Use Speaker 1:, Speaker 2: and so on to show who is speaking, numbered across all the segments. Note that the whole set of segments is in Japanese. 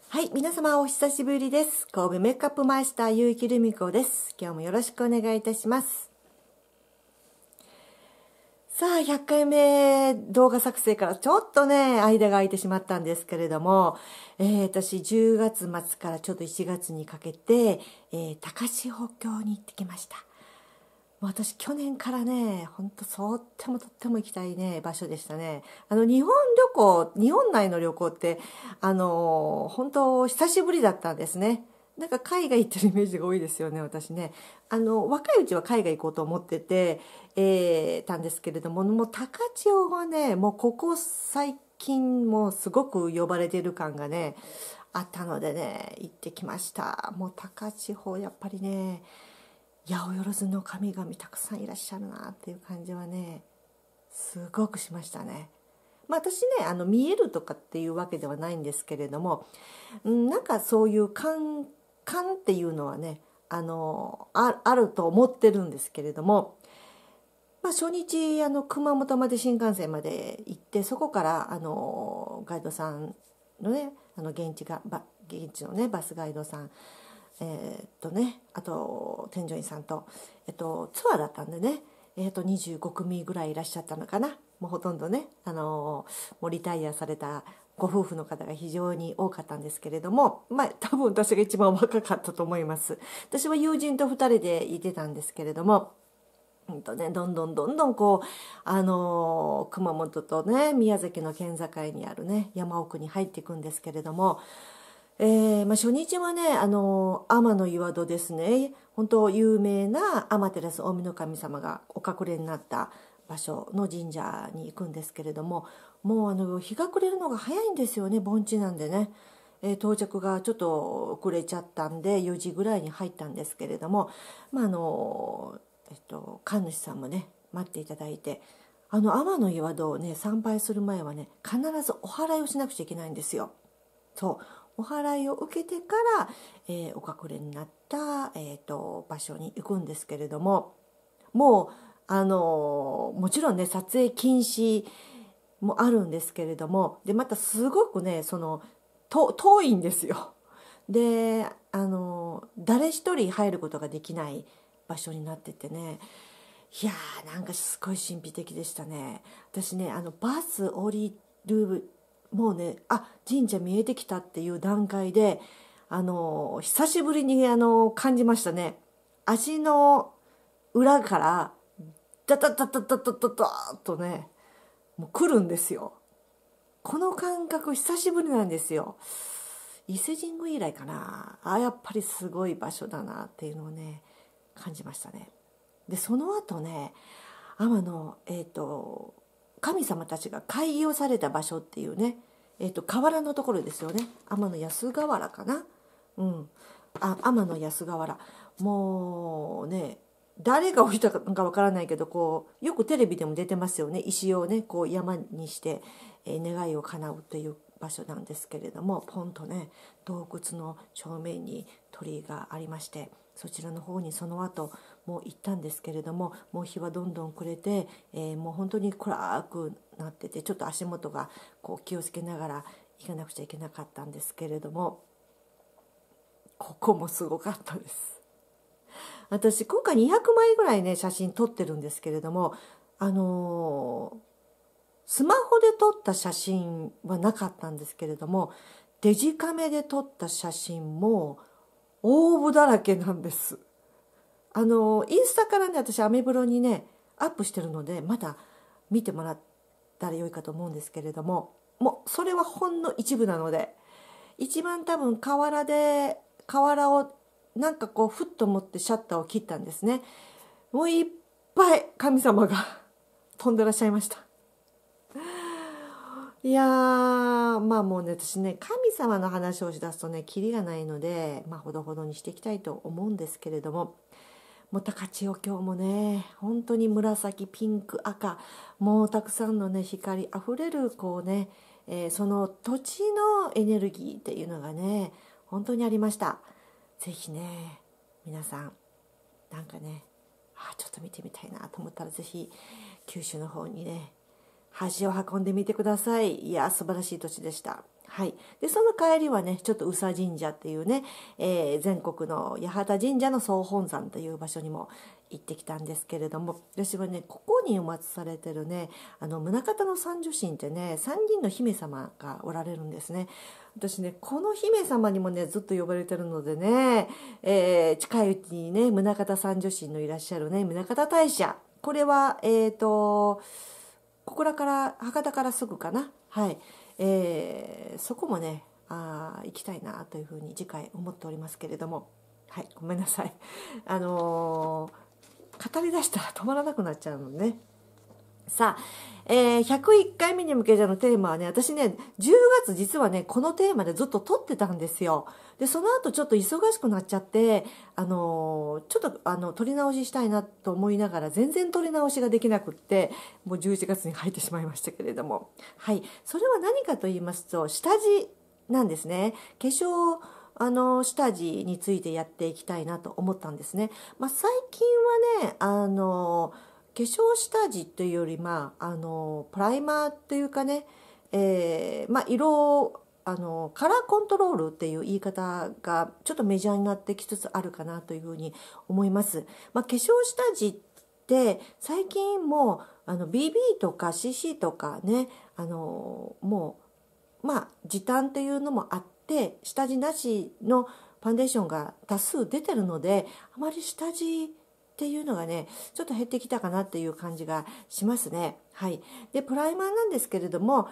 Speaker 1: はい、皆様お久しぶりです。神戸メイクアップマイスター結城留美子です。今日もよろしくお願いいたします。さあ、100回目動画作成からちょっとね、間が空いてしまったんですけれども、私10月末からちょっと1月にかけて、高千穂峡に行ってきました。私去年からね、本当とっても行きたいね場所でしたね。日本内の旅行って本当久しぶりだったんですね。なんか海外行ってるイメージが多いですよね、私ね。若いうちは海外行こうと思ってて、たんですけれども、もう高千穂はね、もうここ最近もうすごく呼ばれてる感がねあったのでね、行ってきました。もう高千穂やっぱりね、八百万の神々たくさんいらっしゃるなっていう感じはねすごくしましたね。私ね見えるとかっていうわけではないんですけれども、なんかそういう感っていうのはねあると思ってるんですけれども、初日熊本まで新幹線まで行って、そこからガイドさんのね現地のねバスガイドさんあと添乗員さんと、ツアーだったんでね、25組ぐらいいらっしゃったのかな。もうほとんどね、もうリタイアされたご夫婦の方が非常に多かったんですけれども、多分私が一番若かったと思います。私は友人と2人でいてたんですけれども、どんどんこう熊本とね宮崎の県境にあるね山奥に入っていくんですけれども、初日はね天の岩戸ですね。本当有名な天照大御神様がお隠れになった場所の神社に行くんですけれども、もう日が暮れるのが早いんですよね、盆地なんでね。到着がちょっと遅れちゃったんで4時ぐらいに入ったんですけれども、神主さんもね待っていただいて、天の岩戸をね参拝する前はね必ずお祓いをしなくちゃいけないんですよ。そうお祓いを受けてから、お隠れになった、場所に行くんですけれども、もうもちろんね撮影禁止もあるんですけれども、でまたすごくね遠いんですよ。で誰一人入ることができない場所になっててね、いやーなんかすごい神秘的でしたね。私ねバス降りるもうね神社見えてきたっていう段階で久しぶりに感じましたね。足の裏からダダダダダダダダーッとねもう来るんですよ。この感覚久しぶりなんですよ。伊勢神宮以来かな。やっぱりすごい場所だなっていうのをね感じましたね。でその後ね天の神様たちが開業された場所っていうね、河原のところですよね。天の安河原かな。天の安河原、もうね誰が降りたかわからないけど、こうよくテレビでも出てますよね。石をねこう山にして、願いを叶うという場所なんですけれども、ポンとね洞窟の正面に鳥居がありまして、そちらの方にその後もう行ったんですけれども、もう日はどんどん暮れて、もう本当に暗くなってて、ちょっと足元がこう気をつけながら行かなくちゃいけなかったんですけれども、ここもすごかったです。私今回200枚ぐらいね写真撮ってるんですけれども、スマホで撮った写真はなかったんですけれども、デジカメで撮った写真もオーブだらけなんです。インスタからね私アメブロにねアップしてるので、また見てもらったらよいかと思うんですけれども、もうそれはほんの一部なので、一番多分河原をなんかこうふっと持ってシャッターを切ったんですね。もういっぱい神様が飛んでらっしゃいました。いやーもうね私ね神様の話をしだすとねキリがないので、ほどほどにしていきたいと思うんですけれども、もう高千穂峡もね本当に紫、ピンク、赤、もうたくさんのね光あふれるこうね、その土地のエネルギーっていうのがね本当にありました。ぜひね皆さんなんかねちょっと見てみたいなと思ったら、ぜひ九州の方にね足を運んでみてください。いや素晴らしい土地でした。 はい、でその帰りはねちょっと宇佐神社っていうね、全国の八幡神社の総本山という場所にも行ってきたんですけれども、私はねここにお祀されてるね宗像の三女神ってね3人の姫様がおられるんですね。私ねこの姫様にもねずっと呼ばれてるのでね、近いうちにね宗像三女神のいらっしゃるね宗像大社、これはここらから博多からすぐかな、はい、そこもね行きたいなというふうに次回思っておりますけれども、はい、ごめんなさい語り出したら止まらなくなっちゃうのね。さあ、101回目に向けてのテーマはね、私ね10月実はねこのテーマでずっと撮ってたんですよ。でその後ちょっと忙しくなっちゃってちょっと撮り直ししたいなと思いながら全然撮り直しができなくって、もう11月に入ってしまいましたけれども、はい、それは何かと言いますと下地なんですね。化粧下地についてやっていきたいなと思ったんですね。最近はね化粧下地というよりプライマーというかね、色カラーコントロールっていう言い方がちょっとメジャーになってきつつあるかなというふうに思います。化粧下地って最近もBB とか CC とかねもう時短っていうのもあって下地なしのファンデーションが多数出てるので、あまり下地っていうのがねちょっと減ってきたかなっていう感じがしますね。はい、でプライマーなんですけれども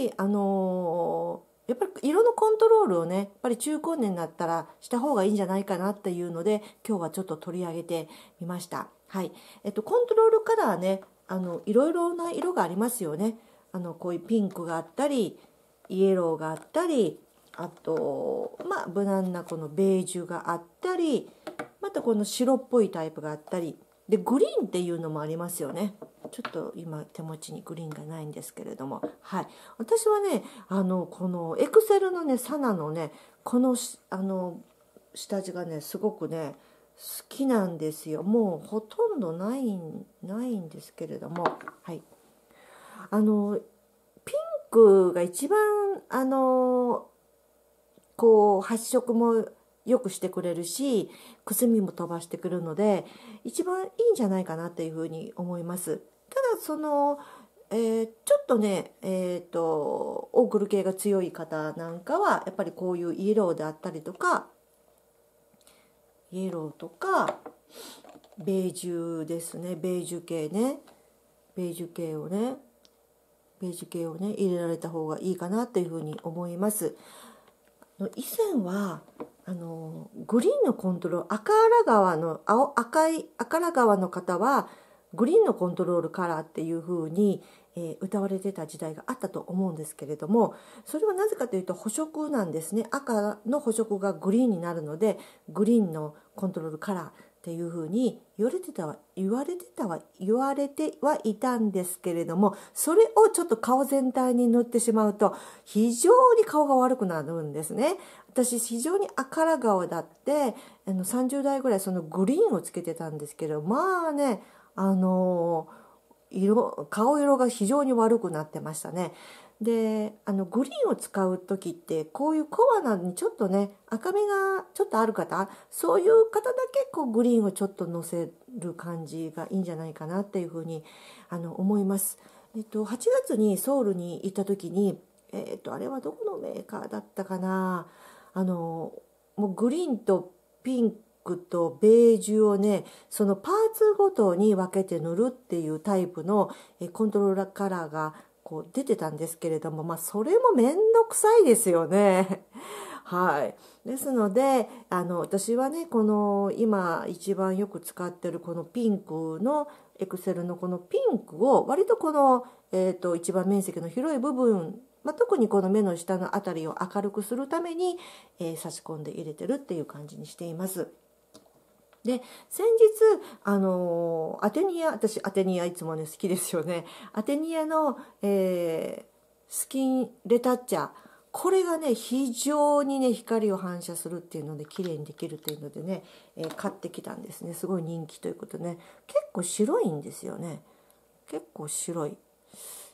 Speaker 1: やっぱり色のコントロールをねやっぱり中高年になったらした方がいいんじゃないかなっていうので今日はちょっと取り上げてみました。はい、コントロールカラーねいろいろな色がありますよね。こういうピンクがあったりイエローがあったり、あと無難なこのベージュがあったり、またこの白っぽいタイプがあったりでグリーンっていうのもありますよね。ちょっと今手持ちにグリーンがないんですけれども、はい、私はねこのエクセルのねサナのねこの下地がねすごくね好きなんですよ。もうほとんどないんですけれども、はい、ピンクが一番こう発色もよくしてくれるしくすみも飛ばしてくるので一番いいんじゃないかなっていうふうに思います。ただちょっとねオークル系が強い方なんかはやっぱりこういうイエローであったりとかベージュですね、ベージュ系をね入れられた方がいいかなっていうふうに思います。以前はグリーンのコントロール赤良川の方はグリーンのコントロールカラーっていう風に、歌われてた時代があったと思うんですけれども、それはなぜかというと補色なんですね。赤の補色がグリーンになるのでグリーンのコントロールカラーっていう風に言われてはいたんですけれども、それをちょっと顔全体に塗ってしまうと非常に顔が悪くなるんですね。私非常に赤良顔だって30代ぐらいそのグリーンをつけてたんですけど、顔色が非常に悪くなってましたね。でグリーンを使う時ってこういうコアなにちょっとね赤みがちょっとある方、そういう方だけこうグリーンをちょっとのせる感じがいいんじゃないかなっていうふうに思います。8月にソウルに行った時にあれはどこのメーカーだったかな、もうグリーンとピンクとベージュをねそのパーツごとに分けて塗るっていうタイプのコントローラーカラーがこう出てたんですけれども、それもめんどくさいですよね。はい、ですので私はねこの今一番よく使ってるこのピンクのエクセルのこのピンクを割とこの、一番面積の広い部分、特にこの目の下のあたりを明るくするために、差し込んで入れてるっていう感じにしています。で先日私アテニアいつもね好きですよね。アテニアの、スキンレタッチャー、これがね非常にね光を反射するっていうので綺麗にできるっていうのでね、買ってきたんですね。すごい人気ということでね、結構白いんですよね。結構白い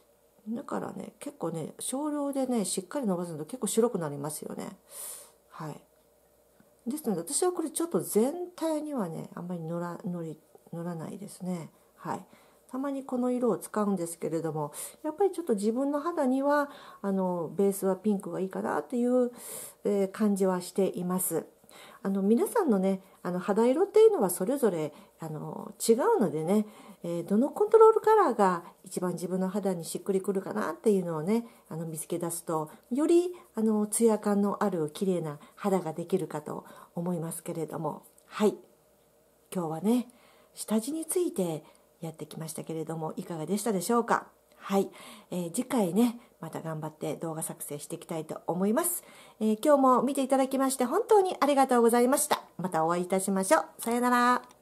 Speaker 1: だからね、結構ね、少量でねしっかり伸ばすと結構白くなりますよね。はい。ですので私はこれちょっと全体にはねあんまり塗らないですね。はい。たまにこの色を使うんですけれども、やっぱりちょっと自分の肌にはベースはピンクがいいかなっていう、感じはしています。皆さんのね肌色っていうのはそれぞれ違うのでね、どのコントロールカラーが一番自分の肌にしっくりくるかなっていうのをね見つけ出すと、よりツヤ感のある綺麗な肌ができるかと思いますけれども、はい、今日はね下地についてやってきましたけれども、いかがでしたでしょうか。はい、次回ねまた頑張って動画作成していきたいと思います。今日も見ていただきまして本当にありがとうございました。またお会いいたしましょう。さよなら。